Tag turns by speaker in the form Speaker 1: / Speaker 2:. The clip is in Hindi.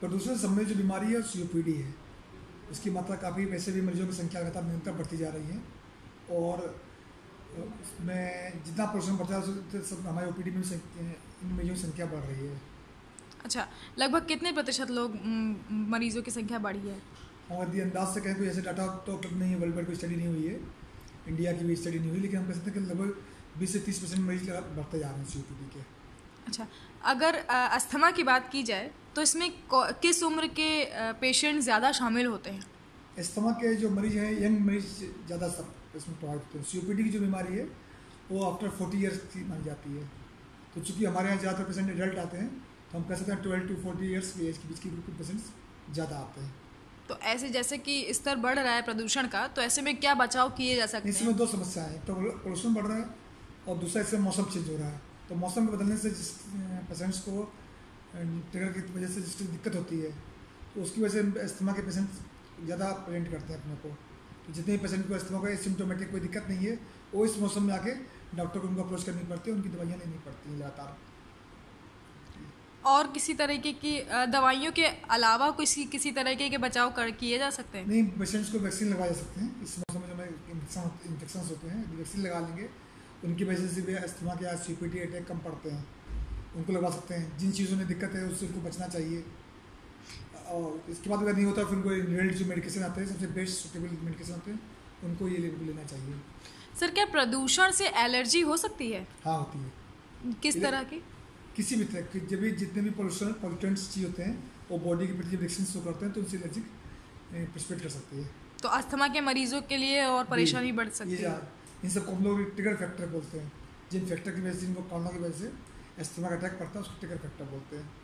Speaker 1: प्रदूषण से संबंधित जो बीमारी है सीओपीडी है। इसकी मात्रा काफ़ी, वैसे भी मरीजों की संख्या लगातार निरंतर बढ़ती जा रही है और इसमें जितना प्रदूषण बढ़ता है उससे हमारे ओपीडी में इन मरीजों की संख्या बढ़ रही है।
Speaker 2: अच्छा, लगभग कितने प्रतिशत लोग मरीजों की संख्या बढ़ी है?
Speaker 1: और यदि अंदाज से कहें कोई ऐसे डाटा तो उपलब्ध नहीं है, वर्ल्ड वाइड कोई स्टडी नहीं हुई है, इंडिया की भी स्टडी नहीं हुई, लेकिन हम कह सकते हैं कि लगभग 20 से 30% मरीज बढ़ते जा रहे हैं सीओपीडी के।
Speaker 2: अच्छा, अगर अस्थमा की बात की जाए तो इसमें किस उम्र के पेशेंट ज़्यादा शामिल होते हैं?
Speaker 1: अस्थमा के जो मरीज हैं, यंग मरीज ज़्यादा सब इसमें प्रभावित होते हैं। सीओपीडी की जो बीमारी है वो आफ्टर 40 ईयर्स की मानी जाती है। तो चूँकि हमारे यहाँ ज़्यादातर पेशेंट एडल्ट आते हैं, तो हम कह सकते हैं 12 to 40 ईयर्स की एज के बीच के पेशेंट्स ज़्यादा आते हैं।
Speaker 2: तो ऐसे जैसे कि स्तर बढ़ रहा है प्रदूषण का, तो ऐसे में क्या बचाव किए जा सकते हैं?
Speaker 1: इसमें दो समस्याएं हैं, तो प्रदूषण बढ़ रहा है और दूसरा इससे मौसम चेंज हो रहा है। तो मौसम के बदलने से जिस पेशेंट्स को ट्रिगर की वजह से जिसकी दिक्कत होती है, तो उसकी वजह से अस्थमा के पेशेंट ज़्यादा प्रेजेंट करते हैं अपने को। तो जितने भी पेशेंट को अस्थमा का सिम्टोमेटिक कोई दिक्कत नहीं है, वो इस मौसम में आके डॉक्टर को उनको अप्रोच करनी पड़ती है, उनकी दवाइयाँ लेनी पड़ती हैं लगातार।
Speaker 2: और किसी तरीके की दवाइयों के अलावा किसी तरीके के बचाव किए जा सकते हैं?
Speaker 1: नहीं, पेशेंट्स को वैक्सीन लगवा जा सकते हैं। इस मौसम में जो हमें इन्फेक्शन होते हैं, यदि वैक्सीन लगा लेंगे उनकी वजह से भी अस्थमा के या सीओपीडी अटैक कम पड़ते हैं, उनको लगवा सकते हैं। जिन चीज़ों में दिक्कत है उससे उनको बचना चाहिए। और इसके बाद अगर नहीं होता फिर उनको इनहेल्ड जो मेडिकेशन आते हैं, सबसे बेस्ट सूटेबल मेडिकेशन होते हैं, उनको ये लेना चाहिए।
Speaker 2: सर, क्या प्रदूषण से एलर्जी हो सकती है?
Speaker 1: हाँ, होती है।
Speaker 2: किस तरह की?
Speaker 1: किसी भी तरह की, जब भी जितने भी पॉल्यूटेंट्स चीज़ होते हैं वो बॉडी के प्रति रिएक्शन शो करते हैं, तो उनसे एलर्जिक प्रेसिपिटेट कर सकती है।
Speaker 2: तो अस्थमा के मरीजों के लिए और परेशानी बढ़ सकती है।
Speaker 1: इन सबको हम लोग ट्रिगर फैक्टर बोलते हैं। जिन फैक्टर की वजह से, जिनको कारणों की वजह से अस्थमा का अटैक पड़ता है उसको ट्रिगर फैक्टर बोलते हैं।